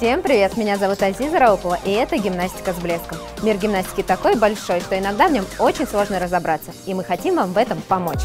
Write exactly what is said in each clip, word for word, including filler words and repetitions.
Всем привет! Меня зовут Азиза Раупова, и это «Гимнастика с блеском». Мир гимнастики такой большой, что иногда в нем очень сложно разобраться, и мы хотим вам в этом помочь.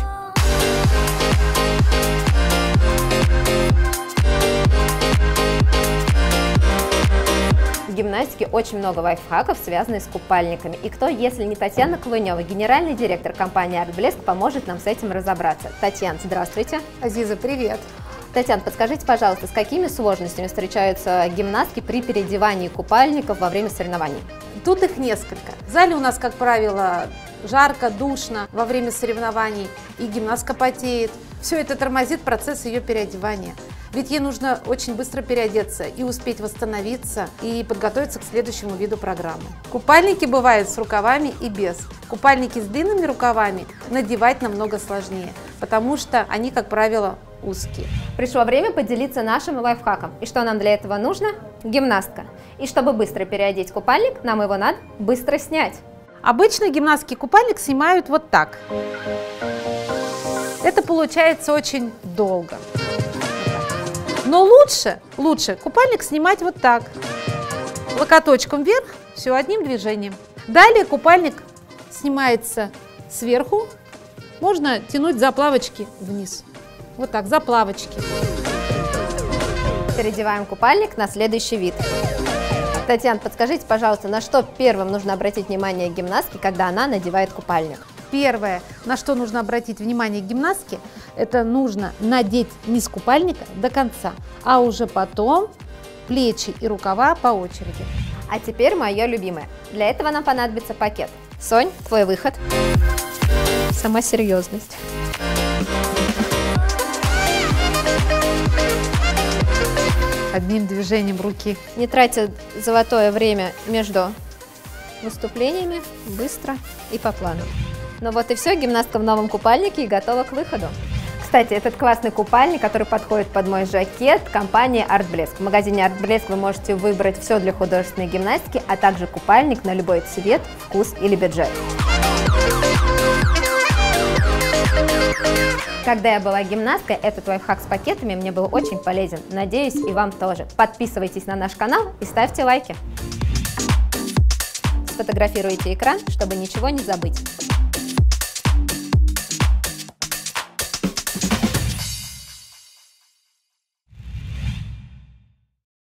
В гимнастике очень много лайфхаков, связанных с купальниками. И кто, если не Татьяна Клунева, генеральный директор компании «Артблеск», поможет нам с этим разобраться. Татьяна, здравствуйте. Азиза, привет. Татьяна, подскажите, пожалуйста, с какими сложностями встречаются гимнастки при переодевании купальников во время соревнований? Тут их несколько. В зале у нас, как правило, жарко, душно во время соревнований, и гимнастка потеет. Все это тормозит процесс ее переодевания. Ведь ей нужно очень быстро переодеться и успеть восстановиться и подготовиться к следующему виду программы. Купальники бывают с рукавами и без. Купальники с длинными рукавами надевать намного сложнее, потому что они, как правило, узкие. Пришло время поделиться нашим лайфхаком. И что нам для этого нужно? Гимнастка. И чтобы быстро переодеть купальник, нам его надо быстро снять. Обычно гимнастский купальник снимают вот так. Это получается очень долго. Но лучше, лучше купальник снимать вот так. Локоточком вверх, все одним движением. Далее купальник снимается сверху. Можно тянуть заплавочки вниз. Вот так, заплавочки. Переодеваем купальник на следующий вид. Татьяна, подскажите, пожалуйста, на что первым нужно обратить внимание гимнастки, когда она надевает купальник? Первое, на что нужно обратить внимание гимнастки, это нужно надеть низ купальника до конца, а уже потом плечи и рукава по очереди. А теперь мое любимое. Для этого нам понадобится пакет. Сонь, твой выход. Сама серьезность. Одним движением руки. Не тратя золотое время между выступлениями, быстро и по плану. Ну вот и все, гимнастка в новом купальнике и готова к выходу. Кстати, этот классный купальник, который подходит под мой жакет, компании «Артблеск». В магазине «Артблеск» вы можете выбрать все для художественной гимнастики, а также купальник на любой цвет, вкус или бюджет. Когда я была гимнасткой, этот лайфхак с пакетами мне был очень полезен. Надеюсь, и вам тоже. Подписывайтесь на наш канал и ставьте лайки. Сфотографируйте экран, чтобы ничего не забыть.